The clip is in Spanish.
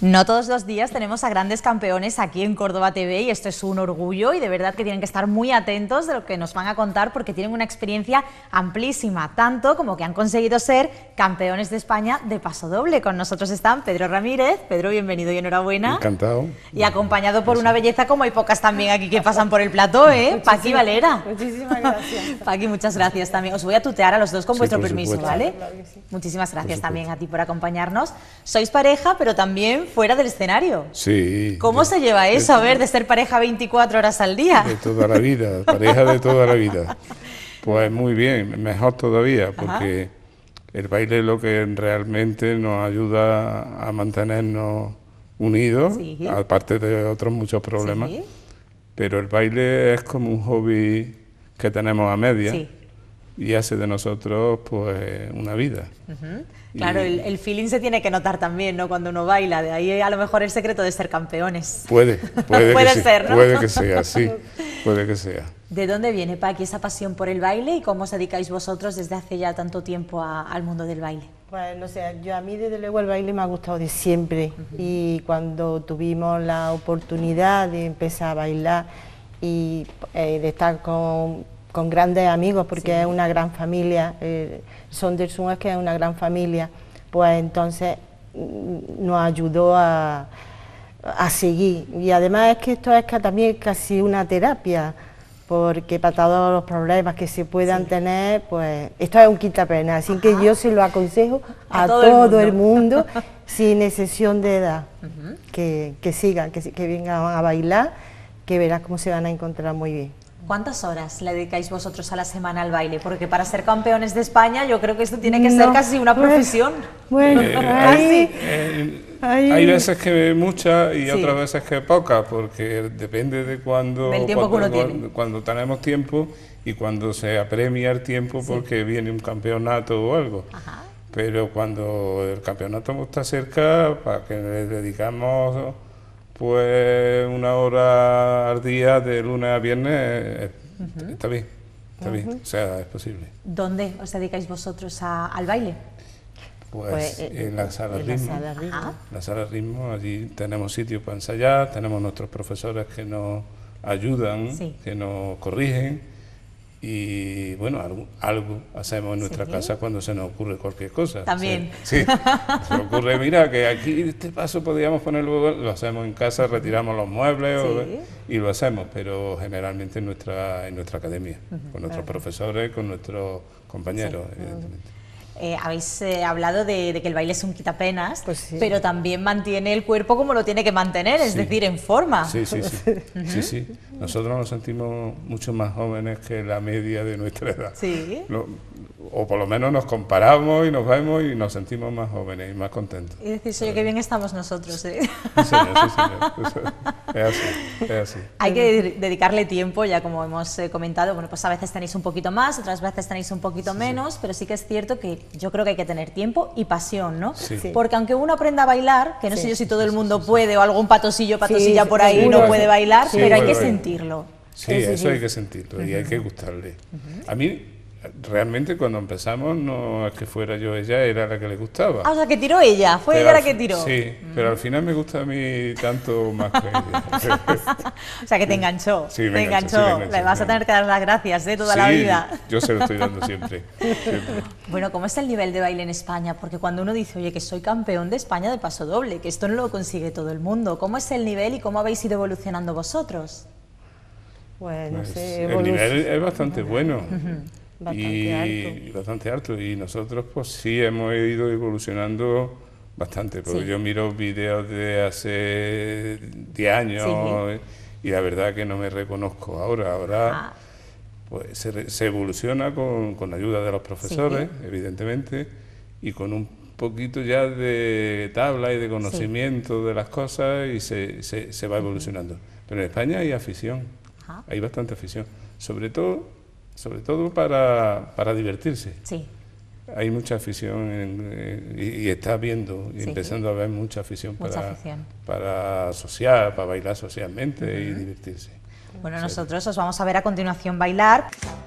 No todos los días tenemos a grandes campeones aquí en Córdoba TV y esto es un orgullo y de verdad que tienen que estar muy atentos de lo que nos van a contar porque tienen una experiencia amplísima, tanto como que han conseguido ser campeones de España de pasodoble. Con nosotros están Pedro Ramírez. Pedro, bienvenido y enhorabuena. Encantado. Y acompañado por una belleza como hay pocas también aquí que pasan por el plató, Paqui Valera. Muchísimas gracias. Paqui, muchas gracias también. Os voy a tutear a los dos con vuestro permiso, supuesto. ¿vale? Claro que sí. Muchísimas gracias también a ti por acompañarnos. Sois pareja, pero también fuera del escenario. Sí. ¿Cómo se lleva eso, a ver, de ser pareja 24 horas al día? De toda la vida, pareja de toda la vida. Pues muy bien, mejor todavía, porque el baile es lo que realmente nos ayuda a mantenernos unidos, Sí. aparte de otros muchos problemas. Sí. Pero el baile es como un hobby que tenemos a media Sí. y hace de nosotros pues una vida. Claro, el feeling se tiene que notar también, ¿no? Cuando uno baila, de ahí a lo mejor el secreto de ser campeones. Puede Puede que sí, ser, ¿no? puede que sea, sí, puede que sea. ¿De dónde viene, Paqui, esa pasión por el baile y cómo os dedicáis vosotros desde hace ya tanto tiempo al mundo del baile? Pues no sé, a mí desde luego el baile me ha gustado de siempre y cuando tuvimos la oportunidad de empezar a bailar y de estar con grandes amigos, porque es una gran familia, Sondersun es que es una gran familia, pues entonces nos ayudó a seguir. Y además es que esto es también casi una terapia, porque para todos los problemas que se puedan tener, pues esto es un quitapena, así que yo se lo aconsejo a todo el mundo, sin excepción de edad, que sigan, que vengan a bailar, que verás cómo se van a encontrar muy bien. ¿Cuántas horas le dedicáis vosotros a la semana al baile? Porque para ser campeones de España yo creo que esto tiene que ser casi una profesión. Bueno, hay veces que muchas y Sí. otras veces que pocas, porque depende de cuando, Del tiempo que uno tiene. cuando tenemos tiempo y cuando se apremia el tiempo porque viene un campeonato o algo. Ajá. Pero cuando el campeonato está cerca, para que le dedicamos pues una hora al día de lunes a viernes, está bien, o sea, es posible. ¿Dónde os dedicáis vosotros al baile? Pues en la sala en la ritmo. sala ritmo. Ajá. La sala ritmo, allí tenemos sitios para ensayar, tenemos nuestros profesores que nos ayudan, Sí. que nos corrigen y bueno, algo hacemos en nuestra Sí. casa cuando se nos ocurre cualquier cosa. También. Sí, se nos ocurre, mira, que aquí este paso podríamos ponerlo, lo hacemos en casa, retiramos los muebles Sí. y lo hacemos, pero generalmente en nuestra academia, con nuestros profesores, con nuestros compañeros, evidentemente. Habéis hablado de que el baile es un quitapenas, Pues sí. pero también mantiene el cuerpo como lo tiene que mantener, es Sí. decir, en forma. Sí, sí, sí. Sí, sí. Nosotros nos sentimos mucho más jóvenes que la media de nuestra edad. Sí. O por lo menos nos comparamos y nos vemos y nos sentimos más jóvenes y más contentos. Y decís, oye, qué bien estamos nosotros, Sí, señor, sí, señor. Es así, es así. Hay que dedicarle tiempo, ya como hemos comentado, bueno, pues a veces tenéis un poquito más, otras veces tenéis un poquito menos, pero sí que es cierto que yo creo que hay que tener tiempo y pasión, ¿no? Sí. Sí. Porque aunque uno aprenda a bailar, que no sé yo si todo el mundo puede, o algún patosilla Sí, por ahí seguro. no puede bailar, Sí, pero hay puede que bailar. sentirlo. Sí, Eso eso sí. hay que sentirlo y hay que gustarle. A mí, realmente, cuando empezamos, no es que fuera yo ella, era la que le gustaba. Ah, o sea, que tiró ella, fue Pero ella la al que fin- tiró. Sí, pero al final me gusta a mí tanto más que ella. O sea, que te enganchó, Sí, me te enganchó, enganchó. sí, me enganchó, Le vas a sí. tener que dar las gracias, toda la Sí, vida. yo se lo estoy dando siempre. Siempre. Bueno, ¿cómo es el nivel de baile en España? Porque cuando uno dice, oye, que soy campeón de España de pasodoble, que esto no lo consigue todo el mundo, ¿cómo es el nivel y cómo habéis ido evolucionando vosotros? Pues no Pues, sé, el nivel es bastante bueno Bastante y bastante alto y nosotros pues sí hemos ido evolucionando bastante, porque Sí. yo miro vídeos de hace 10 años y la verdad que no me reconozco ahora. Ah. Pues se evoluciona con la ayuda de los profesores, evidentemente, y con un poquito ya de tabla y de conocimiento de las cosas y se va evolucionando. Pero en España hay afición, Ajá. hay bastante afición, sobre todo para divertirse. Sí. Hay mucha afición y está viendo, y Sí. empezando a haber mucha afición, Mucha afición. para asociar, para bailar socialmente y divertirse. Bueno, nosotros os vamos a ver a continuación bailar.